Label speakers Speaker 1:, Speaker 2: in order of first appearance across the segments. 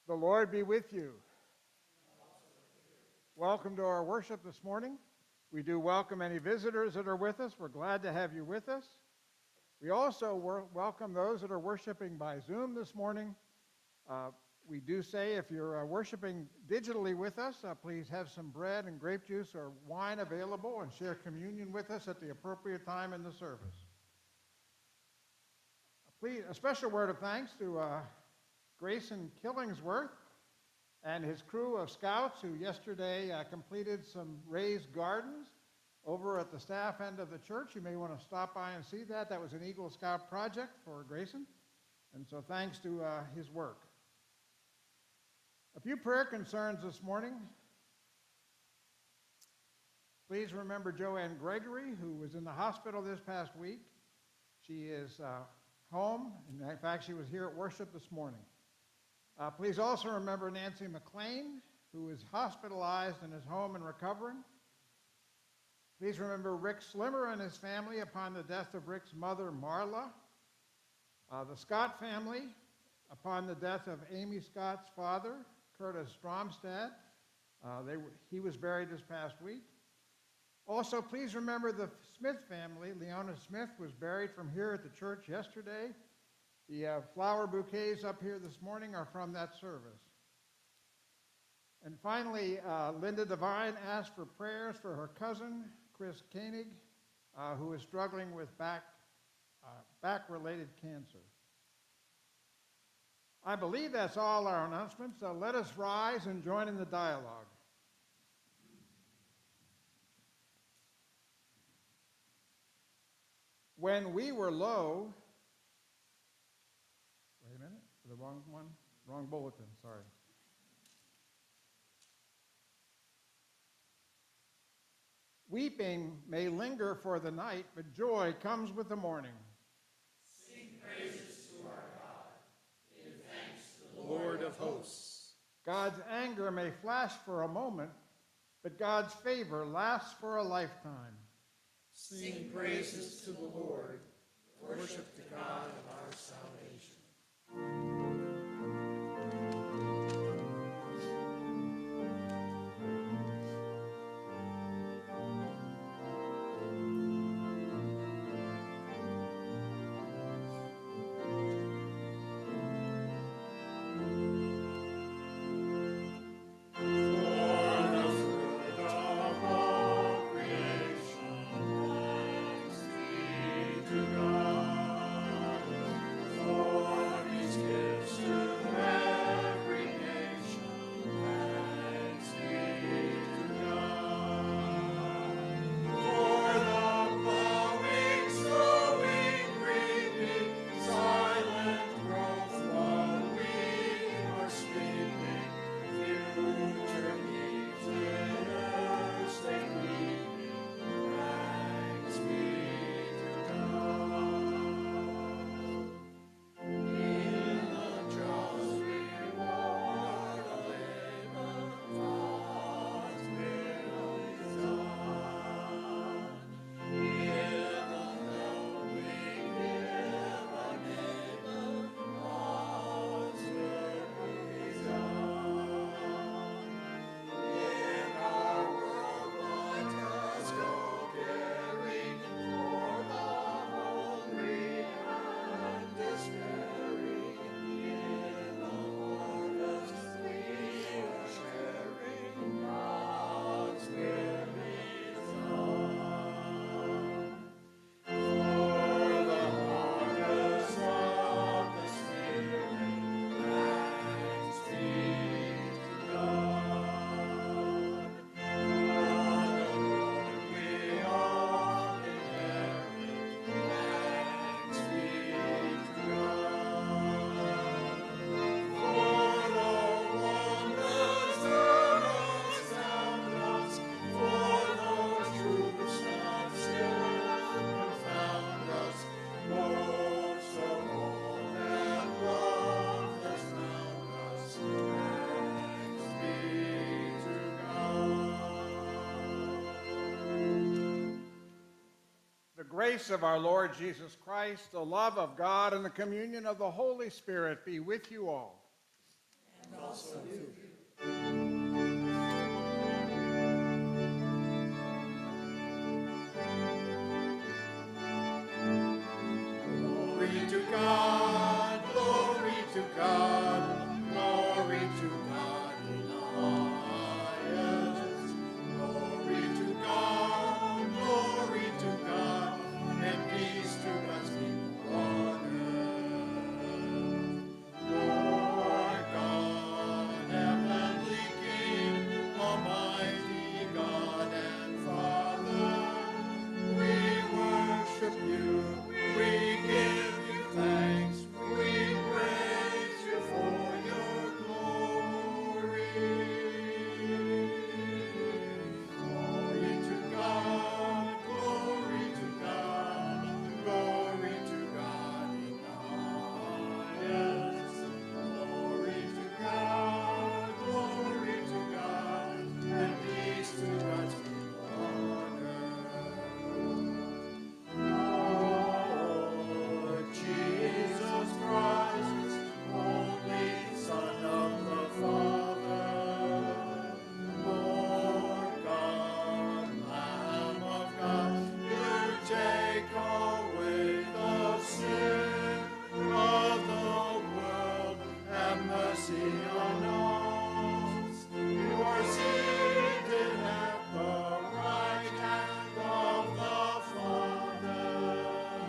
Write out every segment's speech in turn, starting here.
Speaker 1: The Lord be with you. Welcome to our worship this morning. We do welcome any visitors that are with us. We're glad to have you with us. We also welcome those that are worshiping by Zoom this morning. We do say if you're worshiping digitally with us, please have some bread and grape juice or wine available and share communion with us at the appropriate time in the service. Please, a special word of thanks to Grayson Killingsworth and his crew of scouts who yesterday completed some raised gardens over at the staff end of the church. You may want to stop by and see that. That was an Eagle Scout project for Grayson, and so thanks to his work. A few prayer concerns this morning. Please remember Joanne Gregory, who was in the hospital this past week. She is home, and in fact, she was here at worship this morning. Please also remember Nancy McLean, who is hospitalized and is home and recovering. Please remember Rick Slimmer and his family upon the death of Rick's mother, Marla. The Scott family upon the death of Amy Scott's father, Curtis Stromstad. He was buried this past week. Also, please remember the Smith family. Leona Smith was buried from here at the church yesterday. The flower bouquets up here this morning are from that service. And finally, Linda Devine asked for prayers for her cousin, Chris Koenig, who is struggling with back-related cancer. I believe that's all our announcements, so let us rise and join in the dialogue. When we were low, wait a minute, the wrong one, wrong bulletin, sorry. Weeping may linger for the night, but joy comes with the morning.
Speaker 2: Sing praises to our God. Give thanks to the Lord of hosts.
Speaker 1: God's anger may flash for a moment, but God's favor lasts for a lifetime.
Speaker 2: Sing praises to the Lord. Worship the God of our salvation.
Speaker 1: Grace of our Lord Jesus Christ, the love of God, and the communion of the Holy Spirit be with you all.
Speaker 2: And and also to you. Glory to God, glory to God, glory to God in the highest. Glory to God, and peace to God's people on earth. Lord God, heavenly King, almighty God and Father, we worship you, we give you thanks, we praise you for your glory. Glory to God, glory to God, glory to God in the highest. Glory to God, and peace to God's people on earth. Lord Jesus Christ, only Son of the Father, Lord God, Lamb of God, you take away the sin of the world. Have mercy on us. You are seated at the right hand of the Father.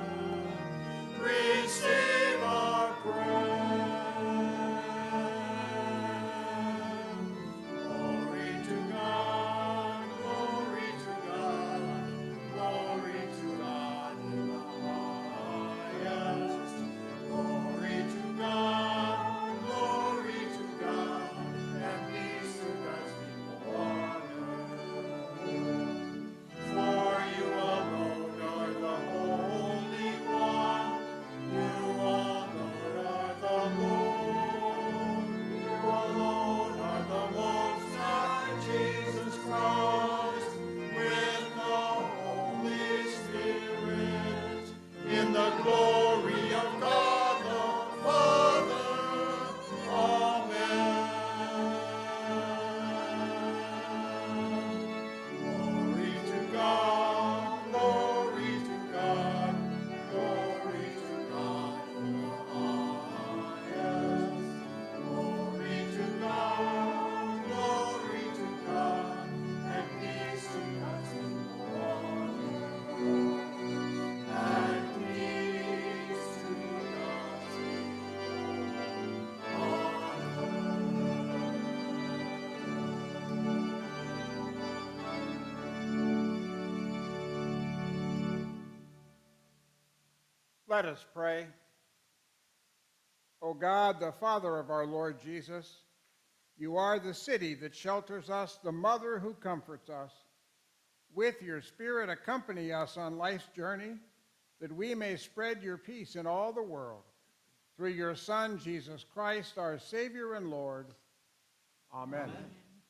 Speaker 2: Receive our prayer. Glory to God, glory to God, glory to God in the highest. Glory to God, and peace to God's people on earth. For you alone are the Holy One, you alone are the Lord, you alone are the Most High, Jesus Christ, with the Holy Spirit, in the glory of God the Father. Amen. Glory to God, glory to God, glory to God in the highest. Glory to God, and peace to God's people on earth. And peace to God's people on earth.
Speaker 1: Let us pray. O God, the Father of our Lord Jesus, you are the city that shelters us, the mother who comforts us. With your Spirit, accompany us on life's journey, that we may spread your peace in all the world. Through your Son, Jesus Christ, our Savior and Lord. Amen. Amen.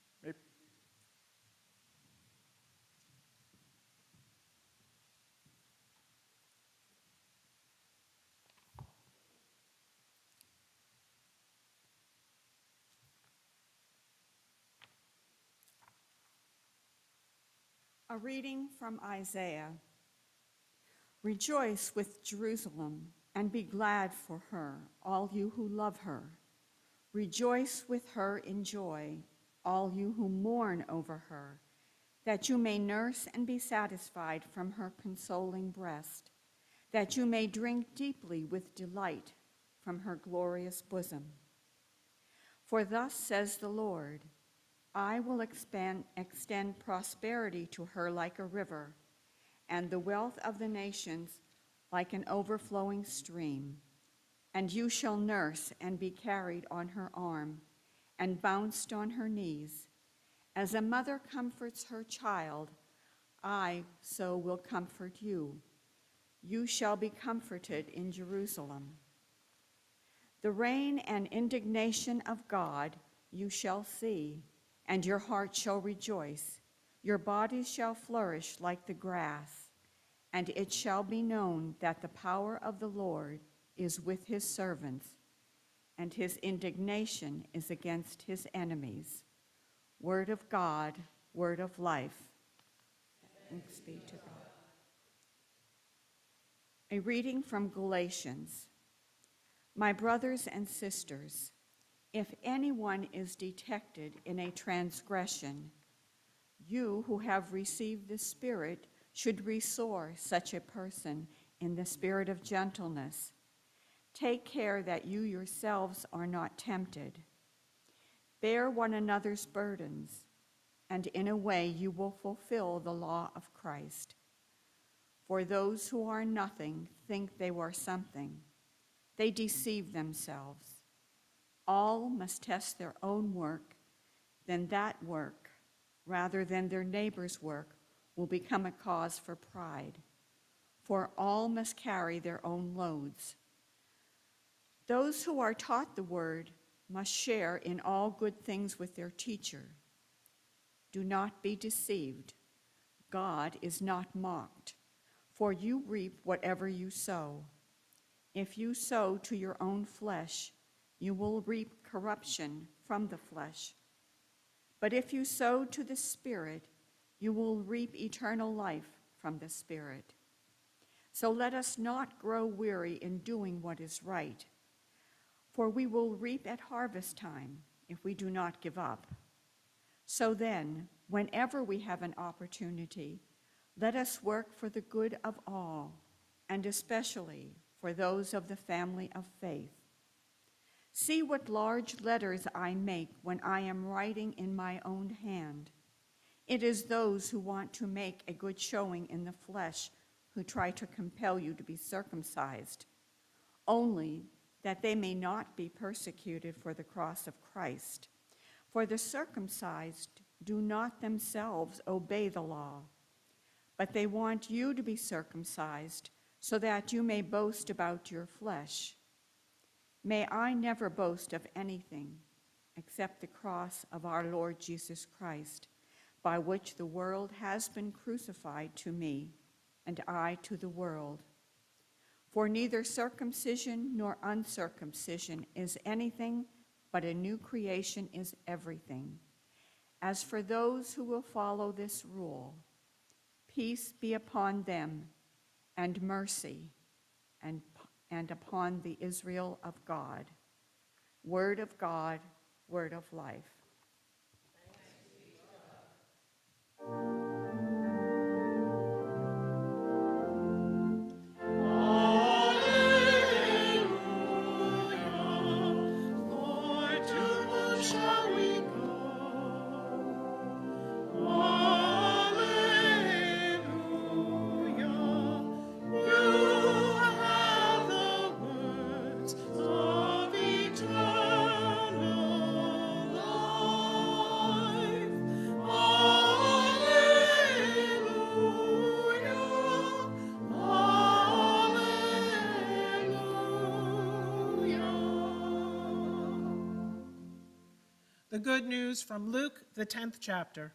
Speaker 3: A reading from Isaiah. Rejoice with Jerusalem and be glad for her, all you who love her. Rejoice with her in joy, all you who mourn over her, that you may nurse and be satisfied from her consoling breast, that you may drink deeply with delight from her glorious bosom. For thus says the Lord, I will extend prosperity to her like a river, and the wealth of the nations like an overflowing stream. And you shall nurse and be carried on her arm, and bounced on her knees. As a mother comforts her child, I so will comfort you. You shall be comforted in Jerusalem. The reign and indignation of God you shall see, and your heart shall rejoice. Your bodies shall flourish like the grass, and it shall be known that the power of the Lord is with his servants. and his indignation is against his enemies. Word of God, word of life. Thanks be to God. A reading from Galatians. My brothers and sisters, if anyone is detected in a transgression, you who have received the Spirit should restore such a person in the spirit of gentleness. Take care that you yourselves are not tempted. Bear one another's burdens, and in a way you will fulfill the law of Christ. For those who are nothing think they were something. They deceive themselves. All must test their own work, then that work, rather than their neighbor's work, will become a cause for pride. For all must carry their own loads. Those who are taught the word must share in all good things with their teacher. Do not be deceived. God is not mocked, for you reap whatever you sow. If you sow to your own flesh, you will reap corruption from the flesh. But if you sow to the Spirit, you will reap eternal life from the Spirit. So let us not grow weary in doing what is right, for we will reap at harvest time if we do not give up. So then, whenever we have an opportunity, let us work for the good of all, and especially for those of the family of faith. See what large letters I make when I am writing in my own hand. It is those who want to make a good showing in the flesh who try to compel you to be circumcised, only that they may not be persecuted for the cross of Christ. For the circumcised do not themselves obey the law, but they want you to be circumcised so that you may boast about your flesh. May I never boast of anything except the cross of our Lord Jesus Christ, by which the world has been crucified to me, and I to the world. For neither circumcision nor uncircumcision is anything, but a new creation is everything. As for those who will follow this rule, peace be upon them, and mercy, and upon the Israel of God. Word of God, word of life.
Speaker 2: The good news from Luke, the 10th chapter.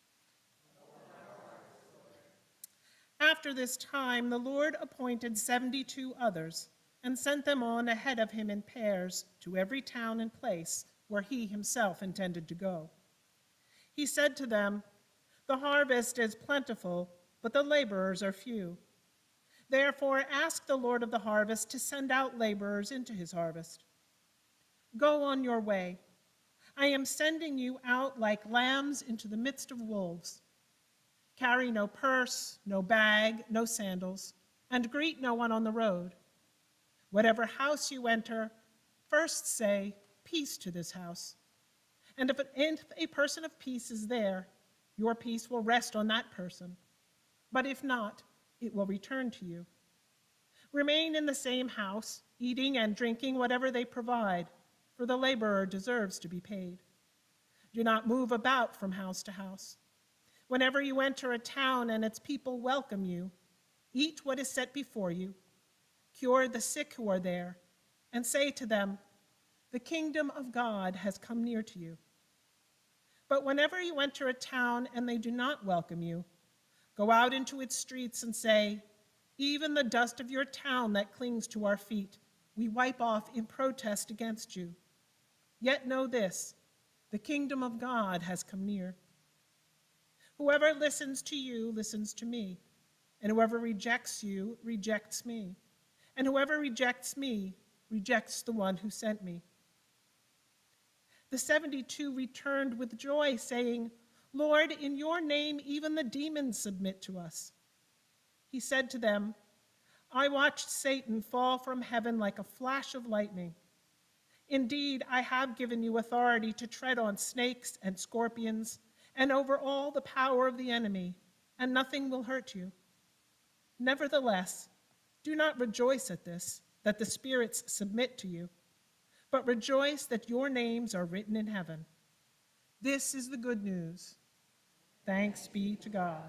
Speaker 2: After this time, the Lord appointed 72 others and sent them on ahead of him in pairs to every town and place where he himself intended to go. He said to them, "The harvest is plentiful, but the laborers are few. Therefore, ask the Lord of the harvest to send out laborers into his harvest. Go on your way. I am sending you out like lambs into the midst of wolves. Carry no purse, no bag, no sandals, and greet no one on the road. Whatever house you enter, first say, 'Peace to this house.' And if a person of peace is there, your peace will rest on that person. But if not, it will return to you. Remain in the same house, eating and drinking whatever they provide, for the laborer deserves to be paid. Do not move about from house to house. Whenever you enter a town and its people welcome you, eat what is set before you, cure the sick who are there, and say to them, 'The kingdom of God has come near to you.' But whenever you enter a town and they do not welcome you, go out into its streets and say, 'Even the dust of your town that clings to our feet, we wipe off in protest against you. Yet know this, the kingdom of God has come near. Whoever listens to you listens to me, and whoever rejects you rejects me, and whoever rejects me rejects the one who sent me. The 72 returned with joy, saying, Lord, in your name even the demons submit to us. He said to them, I watched Satan fall from heaven like a flash of lightning. Indeed, I have given you authority to tread on snakes and scorpions and over all the power of the enemy, and nothing will hurt you. Nevertheless, do not rejoice at this, that the spirits submit to you, but rejoice that your names are written in heaven. This is the good news. Thanks be to God.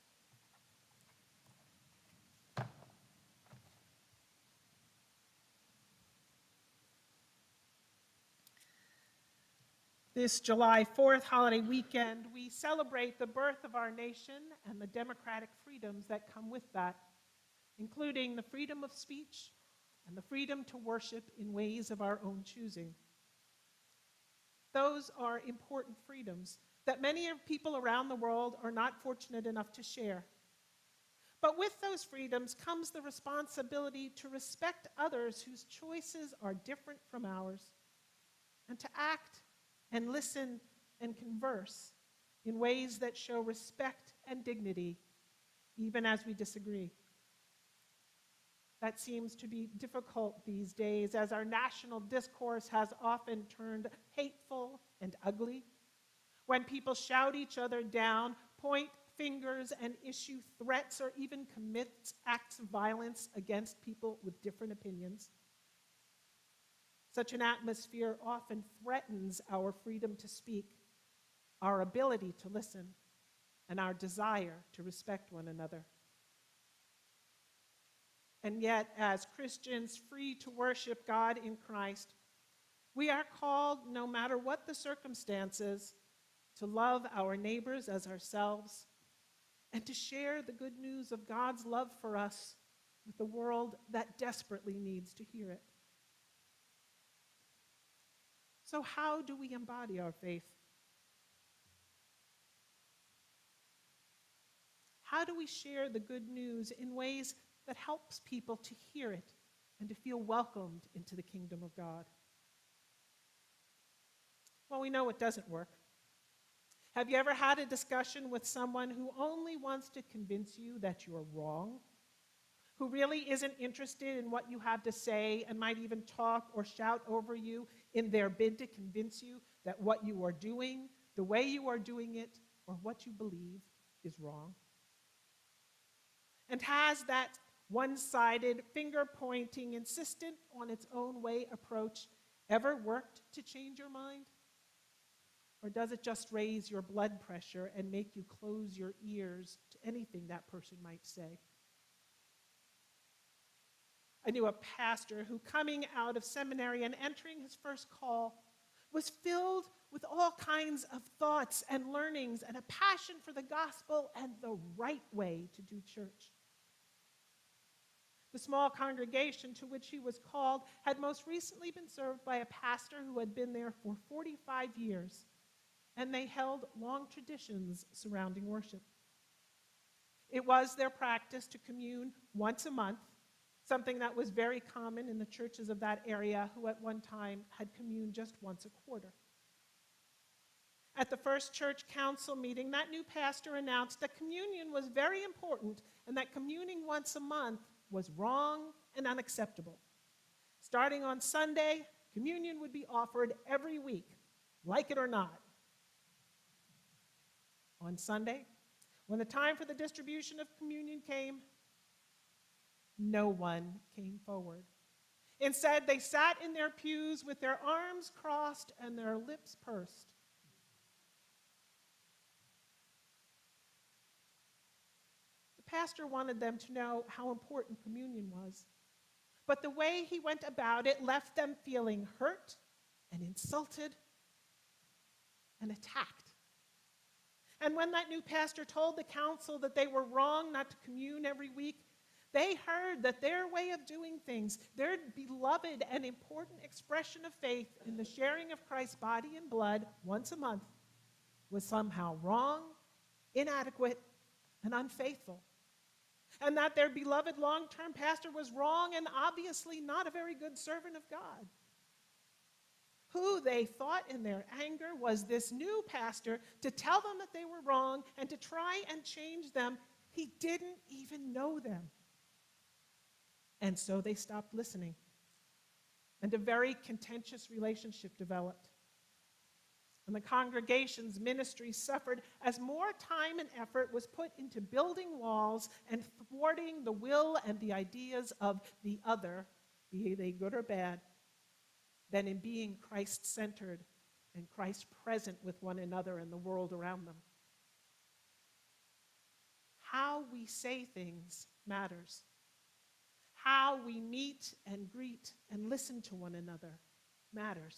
Speaker 2: This July 4th holiday weekend, we celebrate the birth of our nation and the democratic freedoms that come with that, including the freedom of speech and the freedom to worship in ways of our own choosing. Those are important freedoms that many people around the world are not fortunate enough to share. But with those freedoms comes the responsibility to respect others whose choices are different from ours, and to act and listen and converse in ways that show respect and dignity, even as we disagree. That seems to be difficult these days, as our national discourse has often turned hateful and ugly, when people shout each other down, point fingers, and issue threats, or even commit acts of violence against people with different opinions. Such an atmosphere often threatens our freedom to speak, our ability to listen, and our desire to respect one another. And yet, as Christians free to worship God in Christ, we are called, no matter what the circumstances, to love our neighbors as ourselves and to share the good news of God's love for us with the world that desperately needs to hear it. So how do we embody our faith? How do we share the good news in ways that helps people to hear it and to feel welcomed into the kingdom of God? Well, we know it doesn't work. Have you ever had a discussion with someone who only wants to convince you that you're wrong? Who really isn't interested in what you have to say and might even talk or shout over you in their bid to convince you that what you are doing, the way you are doing it, or what you believe is wrong? And has that one-sided, finger-pointing, insistent on its own way approach ever worked to change your mind? Or does it just raise your blood pressure and make you close your ears to anything that person might say? I knew a pastor who, coming out of seminary and entering his first call, was filled with all kinds of thoughts and learnings and a passion for the gospel and the right way to do church. The small congregation to which he was called had most recently been served by a pastor who had been there for 45 years, and they held long traditions surrounding worship. It was their practice to commune once a month, something that was very common in the churches of that area, who at one time had communed just once a quarter. At the first church council meeting, that new pastor announced that communion was very important and that communing once a month was wrong and unacceptable. Starting on Sunday, communion would be offered every week, like it or not. On Sunday, when the time for the distribution of communion came, no one came forward. Instead, they sat in their pews with their arms crossed and their lips pursed. The pastor wanted them to know how important communion was, but the way he went about it left them feeling hurt and insulted and attacked. And when that new pastor told the council that they were wrong not to commune every week, They heard that their way of doing things, their beloved and important expression of faith in the sharing of Christ's body and blood once a month, was somehow wrong, inadequate, and unfaithful. And that their beloved long-term pastor was wrong and obviously not a very good servant of God. Who they thought in their anger was this new pastor to tell them that they were wrong and to try and change them. He didn't even know them. And so they stopped listening. And a very contentious relationship developed. And the congregation's ministry suffered as more time and effort was put into building walls and thwarting the will and the ideas of the other, be they good or bad, than in being Christ-centered and Christ-present with one another and the world around them. How we say things matters. How we meet and greet and listen to one another matters.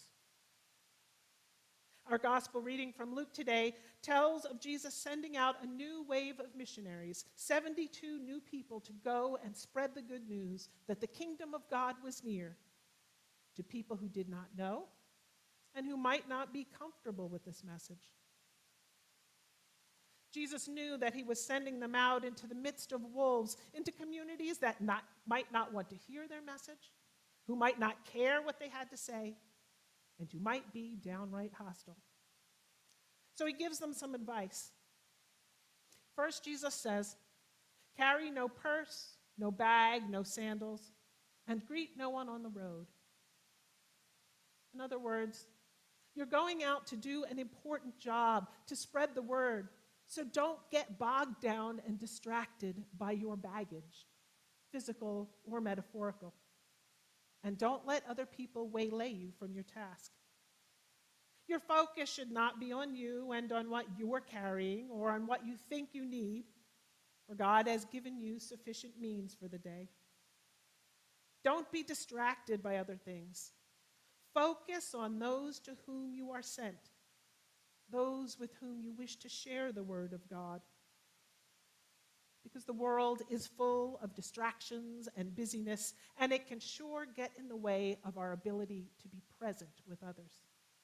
Speaker 2: Our gospel reading from Luke today tells of Jesus sending out a new wave of missionaries, 72 new people to go and spread the good news that the kingdom of God was near to people who did not know and who might not be comfortable with this message. Jesus knew that he was sending them out into the midst of wolves, into communities that might not want to hear their message, who might not care what they had to say, and who might be downright hostile. So he gives them some advice. First, Jesus says, "Carry no purse, no bag, no sandals, and greet no one on the road." In other words, you're going out to do an important job, to spread the word, so don't get bogged down and distracted by your baggage, physical or metaphorical. And don't let other people waylay you from your task. Your focus should not be on you and on what you're carrying or on what you think you need, for God has given you sufficient means for the day. Don't be distracted by other things. Focus on those to whom you are sent, those with whom you wish to share the word of God. Because the world is full of distractions and busyness, and it can sure get in the way of our ability to be present with others.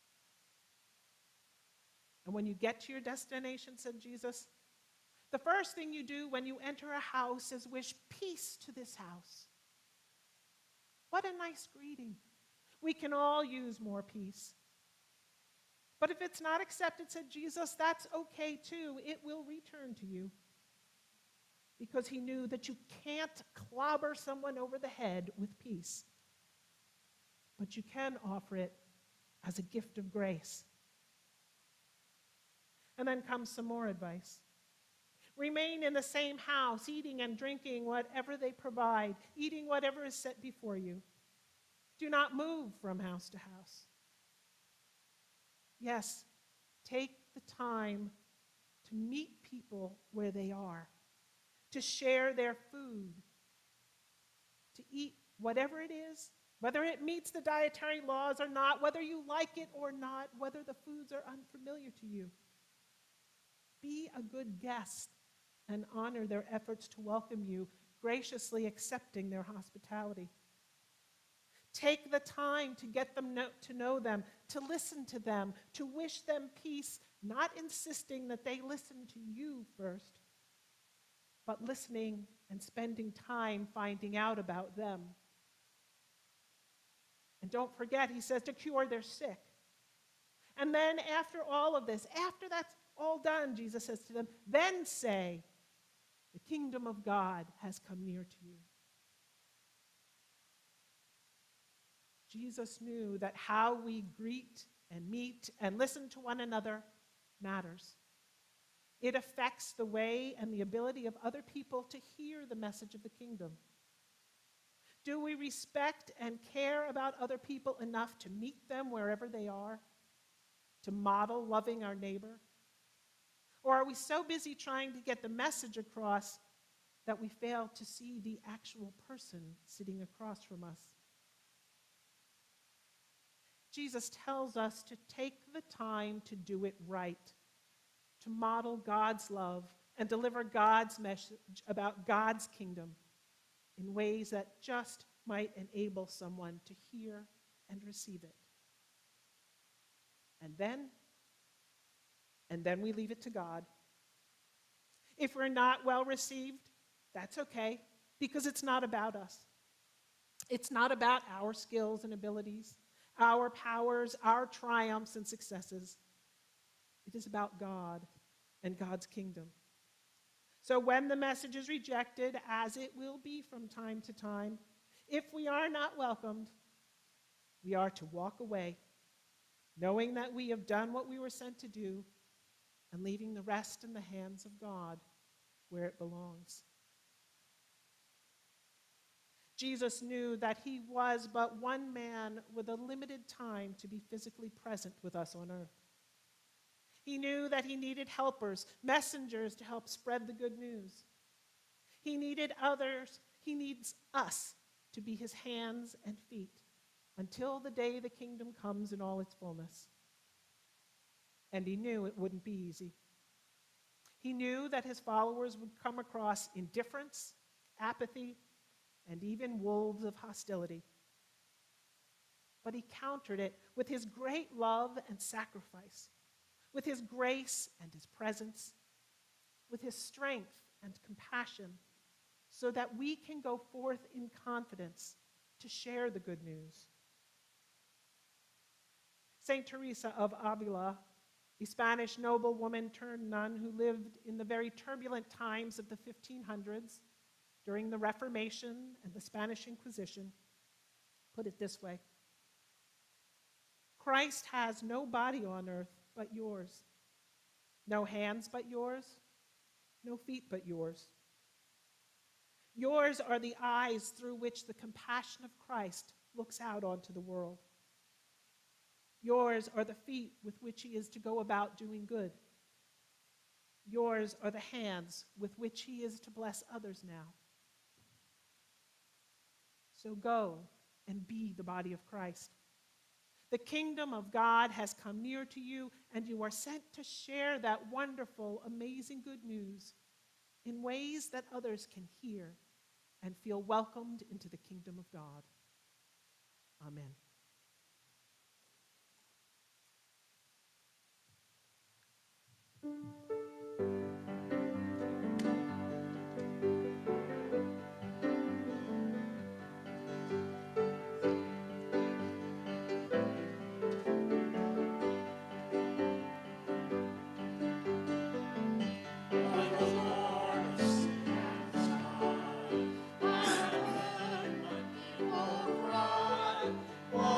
Speaker 2: And when you get to your destination, said Jesus, the first thing you do when you enter a house is wish peace to this house. What a nice greeting. We can all use more peace. But if it's not accepted, said Jesus, that's okay too. It will return to you. Because he knew that you can't clobber someone over the head with peace. But you can offer it as a gift of grace. And then comes some more advice. Remain in the same house, eating and drinking whatever they provide, eating whatever is set before you. Do not move from house to house. Yes, take the time to meet people where they are, to share their food, to eat whatever it is, whether it meets the dietary laws or not, whether you like it or not, whether the foods are unfamiliar to you. Be a good guest and honor their efforts to welcome you, graciously accepting their hospitality. Take the time to get them to know them, to listen to them, to wish them peace, not insisting that they listen to you first, but listening and spending time finding out about them. And don't forget, he says, to cure their sick. And then after all of this, after that's all done, Jesus says to them, then say, the kingdom of God has come near to you. Jesus knew that how we greet and meet and listen to one another matters. It affects the way and the ability of other people to hear the message of the kingdom. Do we respect and care about other people enough to meet them wherever they are? To model loving our neighbor? Or are we so busy trying to get the message across that we fail to see the actual person sitting across from us? Jesus tells us to take the time to do it right, to model God's love and deliver God's message about God's kingdom. in ways that just might enable someone to hear and receive it. And then we leave it to God. If we're not well received, that's okay, because it's not about us. It's not about our skills and abilities, our powers, our triumphs and successes. It is about God and God's kingdom. So when the message is rejected, as it will be from time to time, if we are not welcomed, we are to walk away, knowing that we have done what we were sent to do and leaving the rest in the hands of God where it belongs. Jesus knew that he was but one man with a limited time to be physically present with us on earth. He knew that he needed helpers, messengers to help spread the good news. He needed others. He needs us to be his hands and feet until the day the kingdom comes in all its fullness. And he knew it wouldn't be easy. He knew that his followers would come across indifference, apathy, and even wolves of hostility. But he countered it with his great love and sacrifice, with his grace and his presence, with his strength and compassion, so that we can go forth in confidence to share the good news. Saint Teresa of Avila, a Spanish noblewoman turned nun who lived in the very turbulent times of the 1500s, during the Reformation and the Spanish Inquisition, put it this way: Christ has no body on earth but yours, no hands but yours, no feet but yours. Yours are the eyes through which the compassion of Christ looks out onto the world. Yours are the feet with which he is to go about doing good. Yours are the hands with which he is to bless others now. So go and be the body of Christ. The kingdom of God has come near to you, and you are sent to share that wonderful, amazing good news in ways that others can hear and feel welcomed into the kingdom of God. Amen.
Speaker 4: Cry,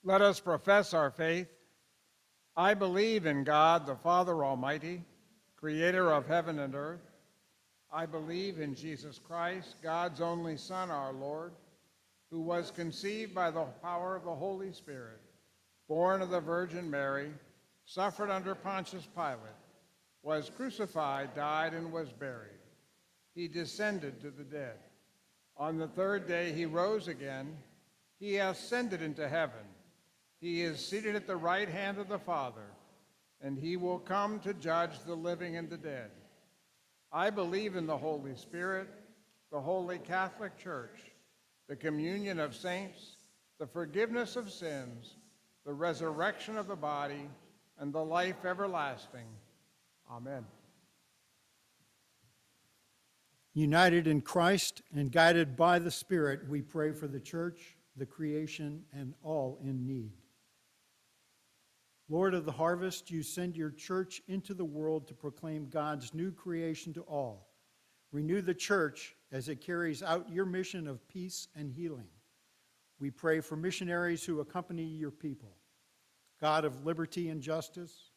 Speaker 1: Let us profess our faith. I believe in God, the Father Almighty, creator of heaven and earth. I believe in Jesus Christ, God's only Son, our Lord, who was conceived by the power of the Holy Spirit, born of the Virgin Mary, suffered under Pontius Pilate, was crucified, died, and was buried. He descended to the dead. On the third day he rose again. He ascended into heaven. He is seated at the right hand of the Father, and he will come to judge the living and the dead. I believe in the Holy Spirit, the Holy Catholic Church, the communion of saints, the forgiveness of sins, the resurrection of the body, and the life everlasting. Amen.
Speaker 4: United in Christ and guided by the Spirit, we pray for the church, the creation, and all in need. Lord of the harvest, you send your church into the world to proclaim God's new creation to all. Renew the church as it carries out your mission of peace and healing. We pray for missionaries who accompany your people. God of liberty and justice,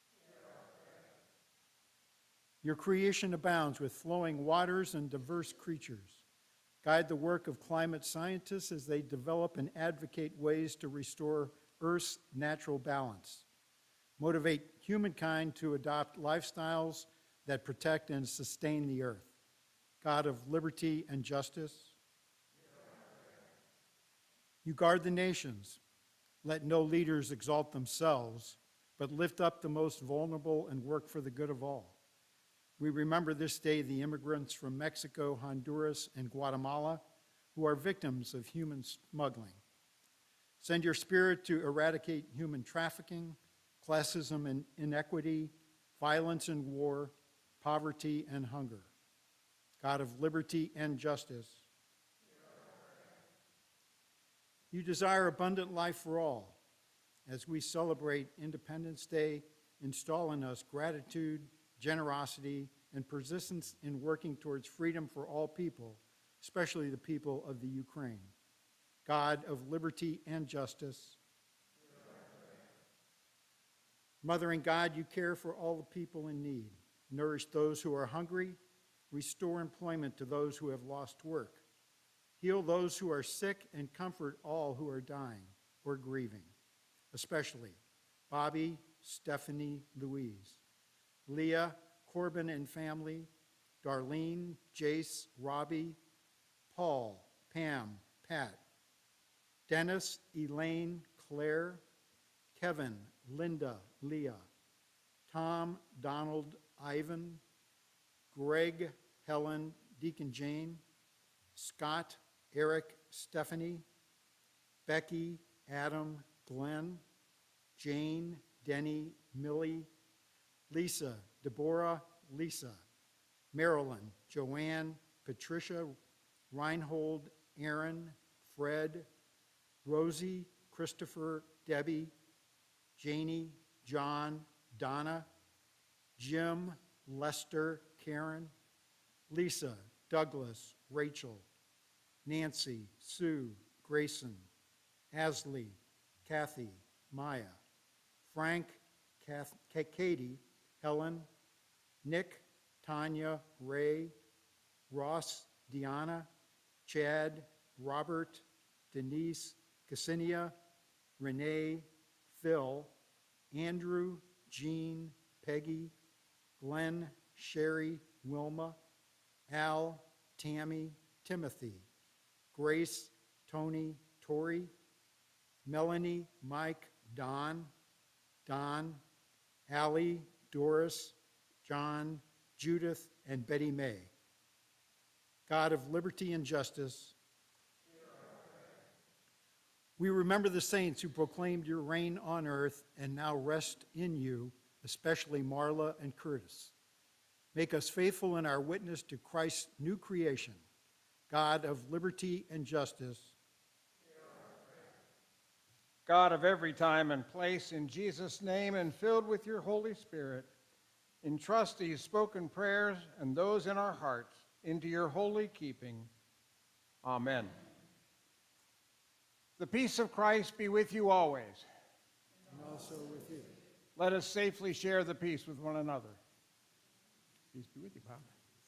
Speaker 4: your creation abounds with flowing waters and diverse creatures. Guide the work of climate scientists as they develop and advocate ways to restore Earth's natural balance. Motivate humankind to adopt lifestyles that protect and sustain the earth. God of liberty and justice, you guard the nations. Let no leaders exalt themselves, but lift up the most vulnerable and work for the good of all. We remember this day the immigrants from Mexico, Honduras, and Guatemala who are victims of human smuggling. Send your Spirit to eradicate human trafficking, classism and inequity, violence and war, poverty and hunger. God of liberty and justice, you desire abundant life for all. As we celebrate Independence Day, install in us gratitude, generosity, and persistence in working towards freedom for all people, especially the people of the Ukraine. God of liberty and justice, Mothering God, you care for all the people in need. Nourish those who are hungry. Restore employment to those who have lost work. Heal those who are sick and comfort all who are dying or grieving, especially Bobby, Stephanie, Louise, Leah, Corbin and family, Darlene, Jace, Robbie, Paul, Pam, Pat, Dennis, Elaine, Claire, Kevin, Linda, Leah, Tom, Donald, Ivan, Greg, Helen, Deacon Jane, Scott, Eric, Stephanie, Becky, Adam, Glenn, Jane, Denny, Millie, Lisa, Deborah, Lisa, Marilyn, Joanne, Patricia, Reinhold, Aaron, Fred, Rosie, Christopher, Debbie, Janie, John, Donna, Jim, Lester, Karen, Lisa, Douglas, Rachel, Nancy, Sue, Grayson, Asley, Kathy, Maya, Frank, Katie, Helen, Nick, Tanya, Ray, Ross, Deanna, Chad, Robert, Denise, Ksenia, Renee, Phil, Andrew, Jean, Peggy, Glenn, Sherry, Wilma, Al, Tammy, Timothy, Grace, Tony, Tori, Melanie, Mike, Don, Allie, Doris, John, Judith, and Betty May. God of liberty and justice, we remember the saints who proclaimed your reign on earth and now rest in you, especially Marla and Curtis. Make us faithful in our witness to Christ's new creation. God of liberty and justice,
Speaker 1: God of every time and place, in Jesus' name and filled with your Holy Spirit, entrust these spoken prayers and those in our hearts into your holy keeping. Amen. The peace of Christ be with you always.
Speaker 4: And also with you.
Speaker 1: Let us safely share the peace with one another. Peace be with you, Bob.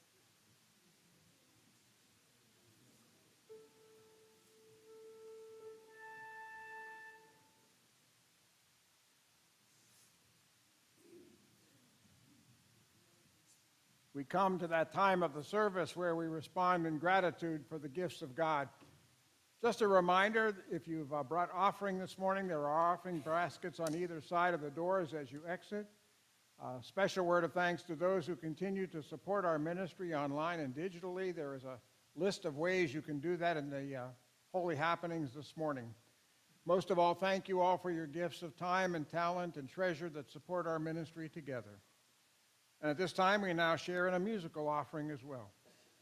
Speaker 1: We come to that time of the service where we respond in gratitude for the gifts of God. Just a reminder, if you've brought offering this morning, there are offering baskets on either side of the doors as you exit. Special word of thanks to those who continue to support our ministry online and digitally. There is a list of ways you can do that in the holy happenings this morning. Most of all, thank you all for your gifts of time and talent and treasure that support our ministry together. And at this time, we now share in a musical offering as well.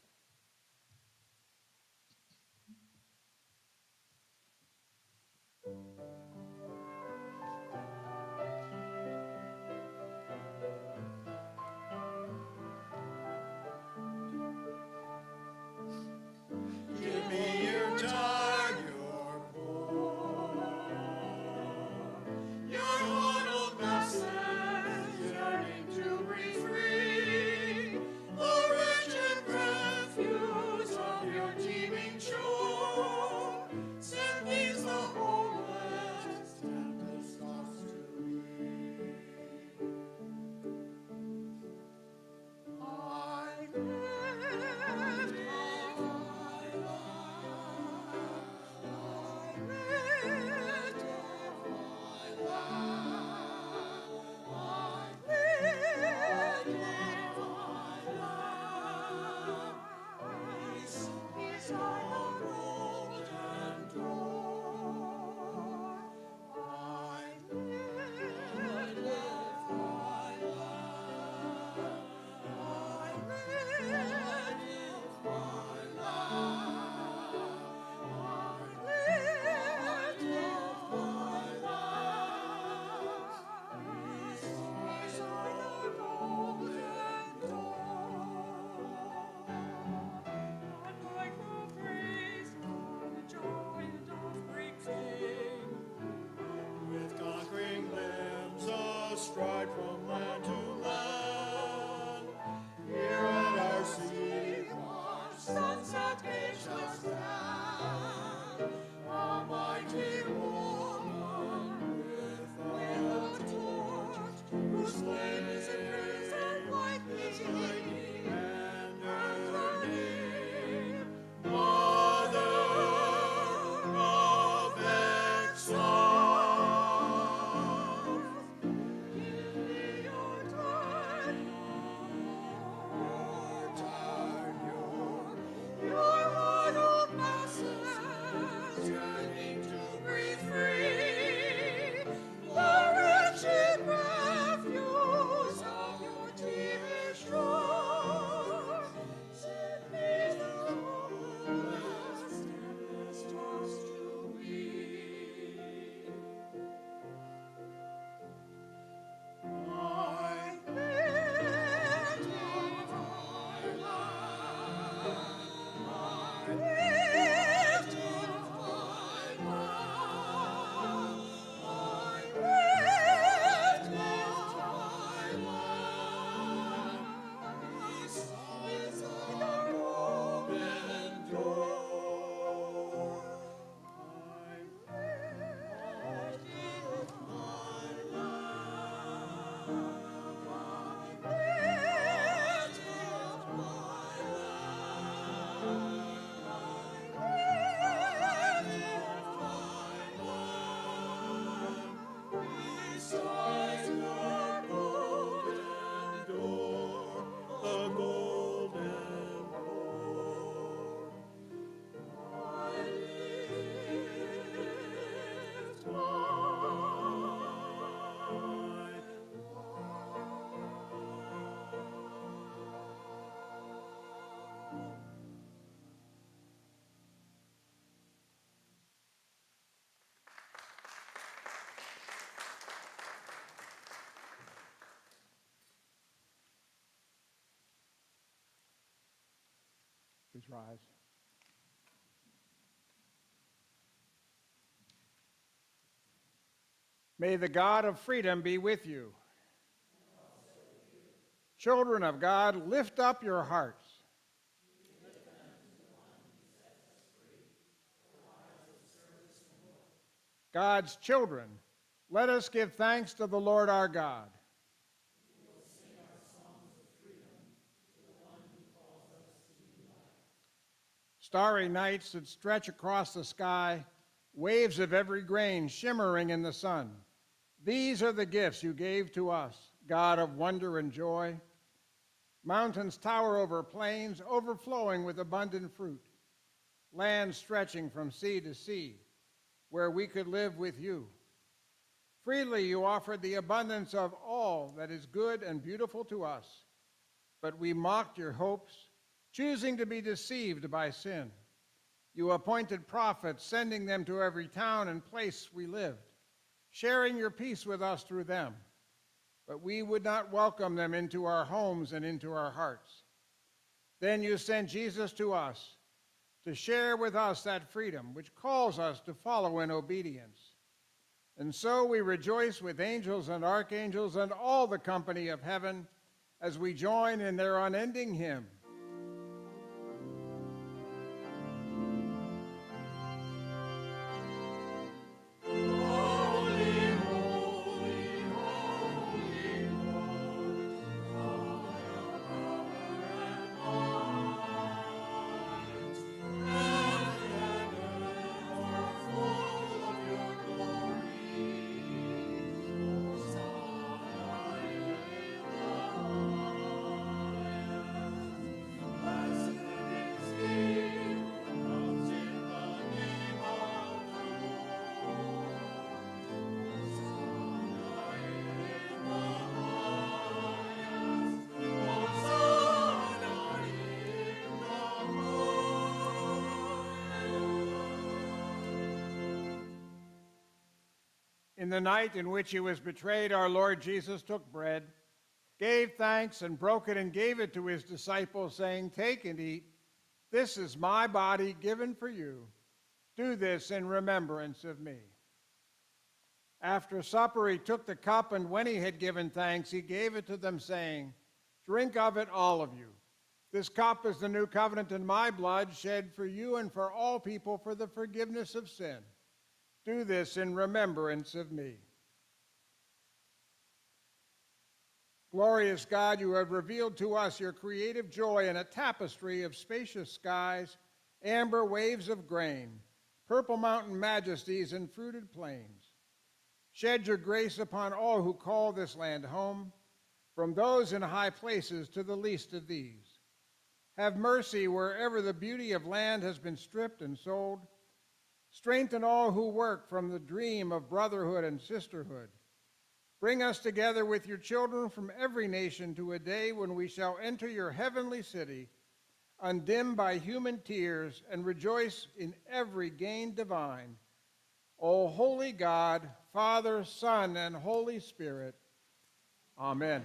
Speaker 5: Give me your time, your poor, your huddled masses yearning to breathe free, the wretched refuse of your teeming shore. Send these the homeless, tempest tossed to me. I lift with conquering limbs astride from land to land. Here at our seat, our sunset age shall stand. A mighty woman with a torch, whose flame is in prison lightning, and her name, Mother of Exiles. Give me your time, your huddled masses yearning to breathe free, the wretched refuse of your teeming shore. Send me the homeless, tempest tossed to me. I lift my life, I lift my life, I lift my life. Peace is our open door. I lift my life.
Speaker 1: Please rise. May the God of freedom be with you. Children of God, lift up your hearts. God's children, let us give thanks to the Lord our God. Starry nights that stretch across the sky, waves of every grain shimmering in the sun. These are the gifts you gave to us, God of wonder and joy. Mountains tower over plains, overflowing with abundant fruit. Land stretching from sea to sea, where we could live with you. Freely you offered the abundance of all that is good and beautiful to us, but we mocked your hopes, choosing to be deceived by sin. You appointed prophets, sending them to every town and place we lived, sharing your peace with us through them. But we would not welcome them into our homes and into our hearts. Then you sent Jesus to us to share with us that freedom which calls us to follow in obedience. And so we rejoice with angels and archangels and all the company of heaven as we join in their unending hymn. In the night in which he was betrayed, our Lord Jesus took bread, gave thanks, and broke it and gave it to his disciples, saying, "Take and eat. This is my body given for you. Do this in remembrance of me." After supper, he took the cup, and when he had given thanks, he gave it to them, saying, "Drink of it, all of you. This cup is the new covenant in my blood, shed for you and for all people for the forgiveness of sin. Do this in remembrance of me." Glorious God, you have revealed to us your creative joy in a tapestry of spacious skies, amber waves of grain, purple mountain majesties, and fruited plains. Shed your grace upon all who call this land home, from those in high places to the least of these. Have mercy wherever the beauty of land has been stripped and sold. Strengthen all who work from the dream of brotherhood and sisterhood. Bring us together with your children from every nation to a day when we shall enter your heavenly city, undimmed by human tears, and rejoice in every gain divine. O holy God, Father, Son, and Holy Spirit. Amen.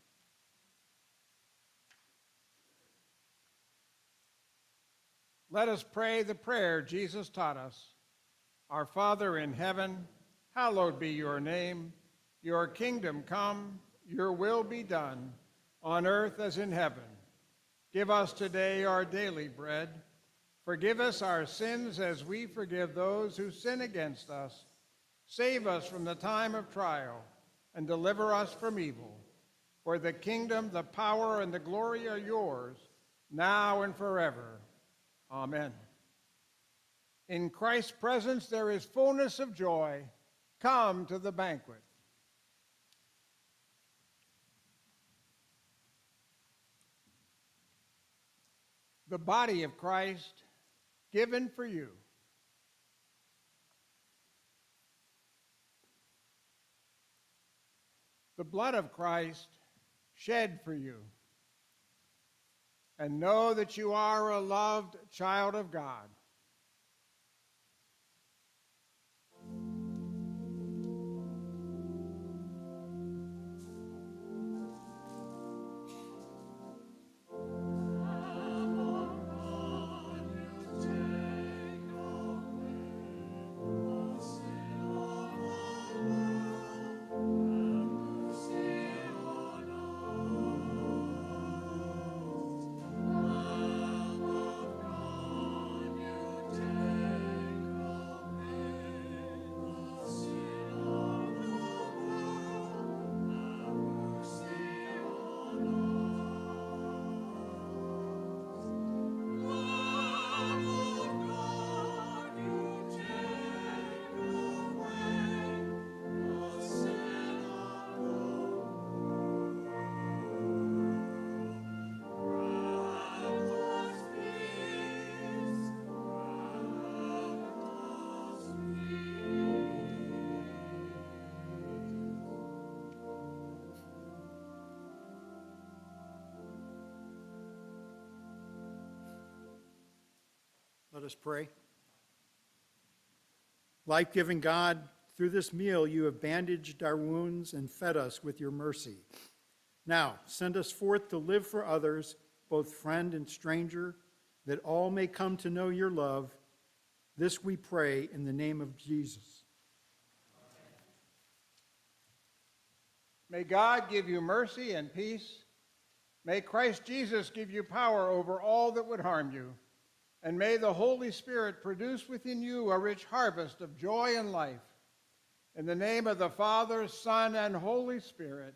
Speaker 1: Let us pray the prayer Jesus taught us. Our Father in heaven, hallowed be your name. Your kingdom come, your will be done, on earth as in heaven. Give us today our daily bread. Forgive us our sins as we forgive those who sin against us. Save us from the time of trial, and deliver us from evil. For the kingdom, the power, and the glory are yours, now and forever. Amen. In Christ's presence there is fullness of joy. Come to the banquet. The body of Christ given for you. The blood of Christ shed for you. And know that you are a loved child of God.
Speaker 5: Take away the sin of the world.
Speaker 4: us pray. Life-giving God, through this meal you have bandaged our wounds and fed us with your mercy. Now, send us forth to live for others, both friend and stranger, that all may come to know your love. This we pray in the name of Jesus.
Speaker 1: May God give you mercy and peace. May Christ Jesus give you power over all that would harm you. And may the Holy Spirit produce within you a rich harvest of joy and life. In the name of the Father, Son, and Holy Spirit.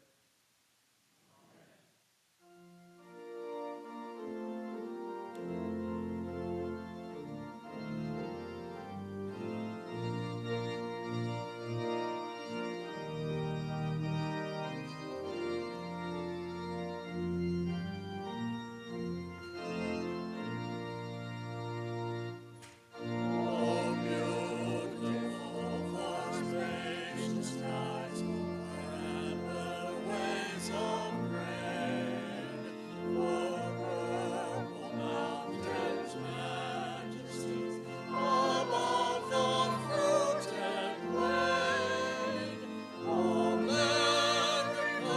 Speaker 5: Oh, beautiful for spacious skies, and the ways of grain, for purple mountains, majesties, above the fruit and plain. America,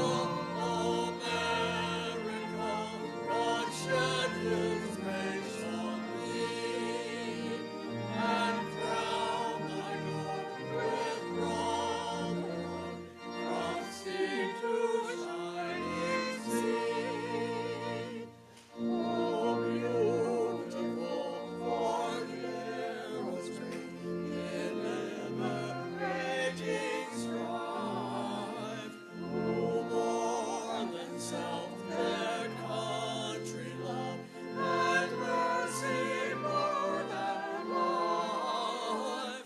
Speaker 5: God shed His grace on thee, and crown thy God with brotherhood, from sea to shining sea. Oh, beautiful for heroes great, in liberating strife, who more than self their country love, and mercy more than life.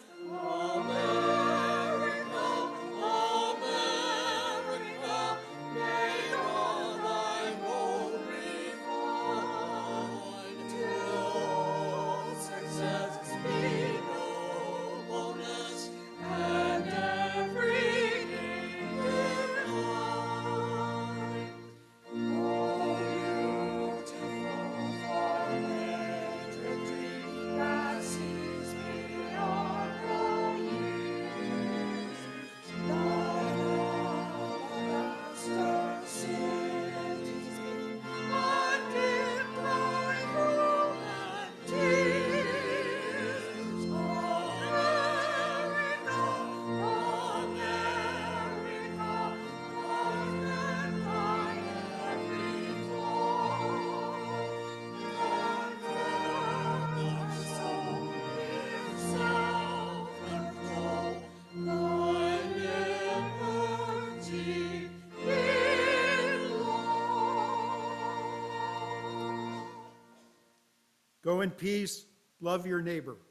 Speaker 5: America, America, may all thy glory find, till success be nobleness, and every king divine. Oh, beautiful for victory that sees beyond the years. Thine alabaster cities be undimmed by gloom and tears. America, America, governed by every form, confirm our soul in self-control, thy liberty in law.
Speaker 4: Go in peace, love your neighbor.